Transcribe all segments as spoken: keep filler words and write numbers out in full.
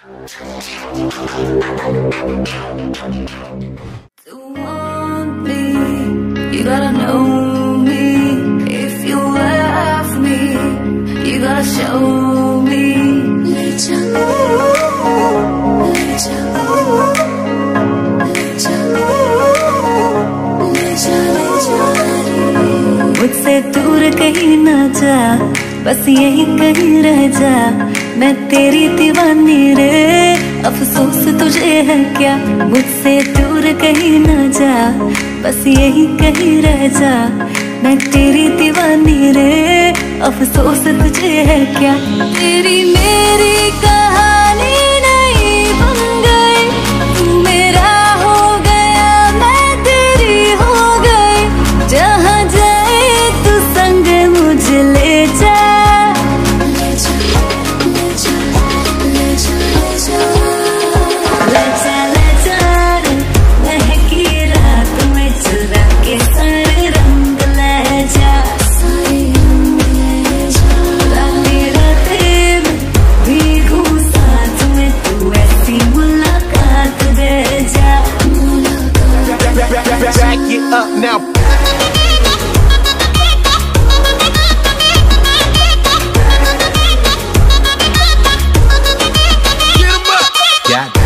To want me, you gotta know me. If you love me, you gotta show me. ले चलो, ले चलो, ले चलो, ले चले जा रे। मुझसे दूर कहीं ना जा, बस यही कहीं रह जा। मैं तेरी दीवानी रे, अफसोस तुझे है क्या। मुझसे दूर कहीं ना जा, बस यही कहीं रह जा। मैं तेरी दीवानी रे, अफसोस तुझे है क्या। तेरी मेरी कहानी नहीं बन गई, तू मेरा हो गया, मैं तेरी हो गई। जहाँ जाए तू संग मुझे ले जा। Back it up now. Get 'em up. Got it.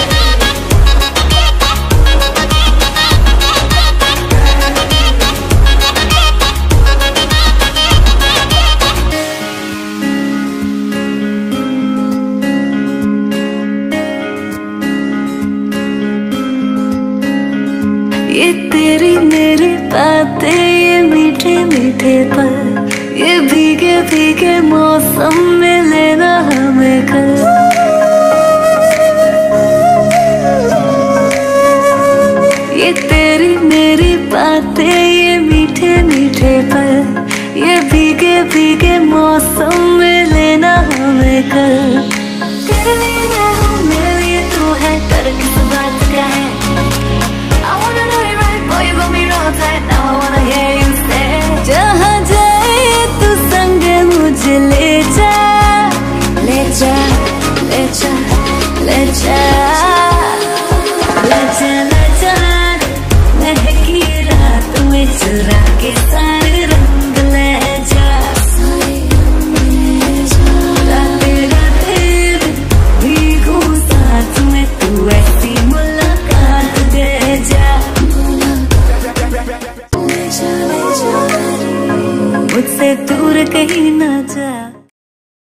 ये तेरी मेरी बातें, ये मीठे मीठे पल, ये भीगे भीगे मौसम में लेना हमें कल। ये तेरी मेरी बातें, ये मीठे मीठे पल, ये भीगे भीगे